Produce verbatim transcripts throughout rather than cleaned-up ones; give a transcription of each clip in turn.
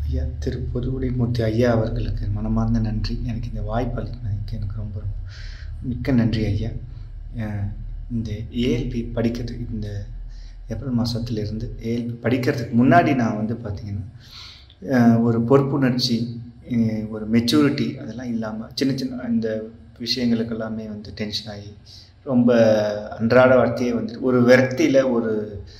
ஐயா திரு பொதுவுடைமூர்த்தி ஐயா அவர்களுக்கு மனமார்ந்த நன்றி. எனக்கு இந்த வாய்ப்பு அளித்ததுக்கு எனக்கு ரொம்ப ரொம்ப மிக்க நன்றி ஐயா. இந்த ஏஎல்பி படிக்கிறதுக்கு இந்த ஏப்ரல் மாதத்துலேருந்து ஏஎல்பி படிக்கிறதுக்கு முன்னாடி நான் வந்து பார்த்திங்கன்னா ஒரு பொறுப்புணர்ச்சி, ஒரு மெச்சூரிட்டி அதெல்லாம் இல்லாமல் சின்ன சின்ன இந்த விஷயங்களுக்கு எல்லாமே வந்து டென்ஷன் ஆகி ரொம்ப அன்றாட வாழ்க்கையே வந்து ஒரு விரக்தியில் ஒரு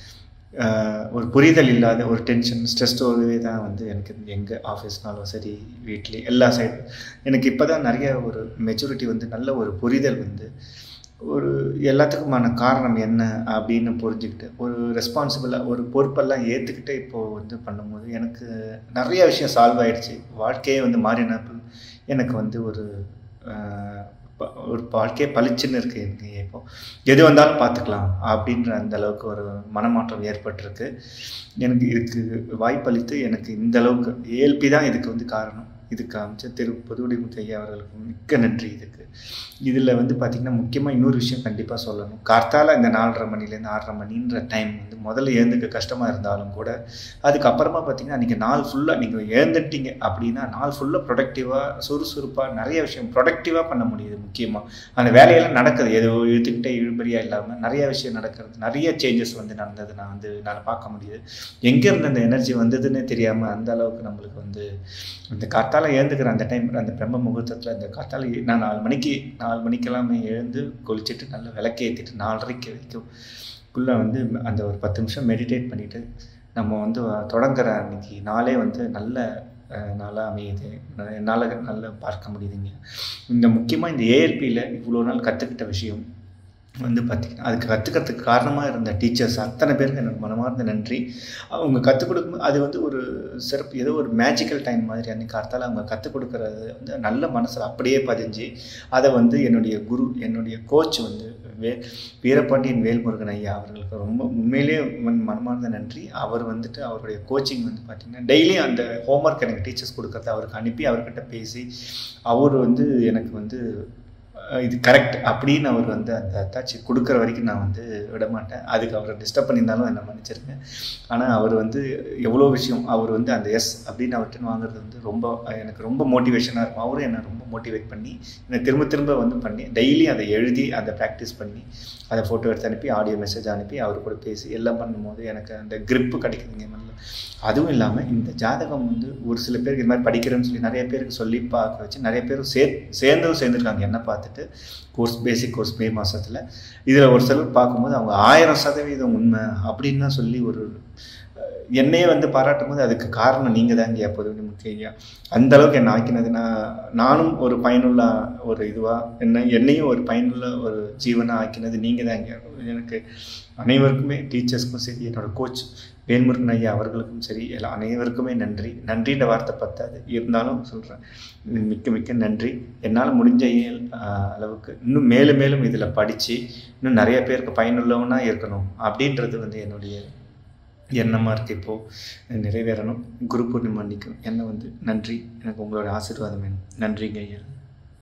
ஒரு புரிதல் இல்லாத ஒரு டென்ஷன் ஸ்ட்ரெஸ்ஸோடவே தான் வந்து எனக்கு எங்கே ஆஃபீஸ்னாலும் சரி வீட்லேயே எல்லா சைடும் எனக்கு இப்போ தான் நிறைய ஒரு மெச்சூரிட்டி வந்து நல்ல ஒரு புரிதல் வந்து ஒரு எல்லாத்துக்குமான காரணம் என்ன அப்படின்னு புரிஞ்சுக்கிட்டு ஒரு ரெஸ்பான்சிபிளாக ஒரு பொறுப்பெல்லாம் ஏற்றுக்கிட்டு இப்போது வந்து பண்ணும்போது எனக்கு நிறைய விஷயம் சால்வ் ஆகிடுச்சு. வாழ்க்கையே வந்து மாறினப்போ எனக்கு வந்து ஒரு ஒரு வாழ்க்கையே பளிச்சுன்னு இருக்குது. எனக்கு இப்போ எது வந்தாலும் பார்த்துக்கலாம் அப்படின்ற அந்த அளவுக்கு ஒரு மனமாற்றம் ஏற்பட்டிருக்கு. எனக்கு இதுக்கு வாய்ப்பளித்து எனக்கு இந்த அளவுக்கு ஏஎல்பி தான் இதுக்கு வந்து காரணம். இதுக்கு அமைச்சர் திரு பொதுவுடைமூர்த்தி ஐயா அவர்களுக்கு மிக்க நன்றி. இதுக்கு இதில் வந்து பார்த்திங்கன்னா முக்கியமாக இன்னொரு விஷயம் கண்டிப்பாக சொல்லணும். கார்த்தால இந்த நாலரை மணிலேருந்து ஆறரை மணின்ற டைம் வந்து முதல்ல எழுந்துக்க கஷ்டமாக இருந்தாலும் கூட அதுக்கப்புறமா பார்த்திங்கன்னா அன்றைக்கி நாள் ஃபுல்லாக நீங்கள் எழுந்துட்டீங்க அப்படின்னா நாள் ஃபுல்லாக ப்ரொடக்டிவாக சுறுசுறுப்பாக நிறைய விஷயம் ப்ரொடக்டிவாக பண்ண முடியுது. முக்கியமாக அந்த வேலையெல்லாம் நடக்குது, ஏதோ இழுத்துக்கிட்டே இழுபறியாக இல்லாமல் நிறைய விஷயம் நடக்கிறது, நிறைய சேஞ்சஸ் வந்து நடந்தது நான் வந்து என்னால் பார்க்க முடியுது. எங்கேருந்து அந்த எனர்ஜி வந்ததுன்னே தெரியாமல் அந்த அளவுக்கு நம்மளுக்கு வந்து இந்த கார்த்தால எழுந்துக்கிற அந்த டைம் அந்த பிரம்ம முகூர்த்தத்தில் அந்த கார்த்தால நான் நாலு மணிக்கு நாலு மணிக்கெல்லாமே எழுந்து குளிச்சுட்டு நல்லா விளக்கி ஏற்றிட்டு நாலரைக்கு வரைக்கும் குள்ளே வந்து அந்த ஒரு பத்து நிமிஷம் மெடிடேட் பண்ணிவிட்டு நம்ம வந்து தொடங்குற அன்றைக்கி நாளே வந்து நல்ல நாளாக அமையுது. என்னால் நல்லா பார்க்க முடியுதுங்க. இந்த முக்கியமாக இந்த ஏஎல்பியில் இவ்வளோ நாள் கற்றுக்கிட்ட விஷயம் வந்து பார்த்திங்கன்னா அதுக்கு கற்றுக்கிறதுக்கு காரணமாக இருந்த டீச்சர்ஸ் அத்தனை பேருக்கு எனக்கு மனமார்ந்த நன்றி. அவங்க கற்றுக் கொடுக்கும் அது வந்து ஒரு சிறப்பு, ஏதோ ஒரு மேஜிக்கல் டைம் மாதிரி அன்றைக்கி காலத்தால் அவங்க கற்றுக் கொடுக்குறது வந்து நல்ல மனசில் அப்படியே பதிஞ்சு அதை வந்து என்னுடைய குரு என்னுடைய கோச் வந்து வே வீரபாண்டியன் வேல்முருகன் ஐயா அவர்களுக்கு ரொம்ப உண்மையிலேயே மனமார்ந்த நன்றி. அவர் வந்துட்டு அவருடைய கோச்சிங் வந்து பார்த்திங்கன்னா டெய்லியும் அந்த ஹோம்ஒர்க் எனக்கு டீச்சர்ஸ் கொடுக்குறத அவருக்கு அனுப்பி அவர்கிட்ட பேசி அவர் வந்து எனக்கு வந்து இது கரெக்ட் அப்படின்னு அவர் வந்து அந்த அத்தாட்சி கொடுக்குற வரைக்கும் நான் வந்து விடமாட்டேன். அதுக்கு அவரை டிஸ்டர்ப் பண்ணியிருந்தாலும் என்னை மன்னிச்சிருங்க. ஆனால் அவர் வந்து எவ்வளோ விஷயம் அவர் வந்து அந்த எஸ் அப்படின்னு அவர்கிட்ட வாங்குறது வந்து ரொம்ப எனக்கு ரொம்ப மோட்டிவேஷனாக இருக்கும். அவரும் என்னை ரொம்ப மோட்டிவேட் பண்ணி என்னை திரும்ப திரும்ப வந்து பண்ணி டெய்லி அதை எழுதி அதை ப்ராக்டிஸ் பண்ணி அதை ஃபோட்டோ எடுத்து அனுப்பி ஆடியோ மெசேஜ் அனுப்பி அவர் கூட பேசி எல்லாம் பண்ணும்போது எனக்கு அந்த கிரிப்பு கிடைக்குதுங்க நல்ல. அதுவும் இல்லாமல் இந்த ஜாதகம் வந்து ஒரு சில பேருக்கு இது மாதிரி படிக்கிறேன்னு சொல்லி நிறைய பேருக்கு சொல்லி பார்க்க வச்சு நிறைய பேர் சே சேர்ந்தும் சேர்ந்துருக்காங்க என்னை பார்த்துட்டு கோர்ஸ் பேசிக் கோர்ஸ் மே மாதத்தில். இதில் ஒரு சிலர் பார்க்கும்போது அவங்க ஆயிரம் சதவீதம் உண்மை அப்படின்னு தான் சொல்லி ஒரு என்னையே வந்து பாராட்டும் போது அதுக்கு காரணம் நீங்கள் தான் இங்கே பொதுவுடைமூர்த்தி ஐயா. அந்த அளவுக்கு என்னை ஆக்கினது நான் நானும் ஒரு பயனுள்ள ஒரு இதுவாக என்ன என்னையும் ஒரு பயனுள்ள ஒரு ஜீவனாக ஆக்கினது நீங்கள் தான் இங்கே. எனக்கு அனைவருக்குமே டீச்சர்ஸ்க்கும் சரி என்னோடய கோச் வேல்முருகன் ஐயா அவர்களுக்கும் சரி எல்லாம் அனைவருக்குமே நன்றி. நன்றின்ற வார்த்தை பத்தாது, இருந்தாலும் சொல்கிறேன் மிக்க மிக்க நன்றி. என்னால் முடிஞ்ச இயல் அளவுக்கு இன்னும் மேலும் மேலும் இதில் படித்து இன்னும் நிறைய பேருக்கு பயனுள்ளவனாக இருக்கணும் அப்படின்றது வந்து என்னுடைய எண்ணமாக இருக்குது. இப்போது நிறைவேறணும். குரு பூர்ணிமா அன்னைக்கு என்ன வந்து நன்றி, எனக்கு உங்களோட ஆசீர்வாதம் வேணும். நன்றிங்க ஐயா.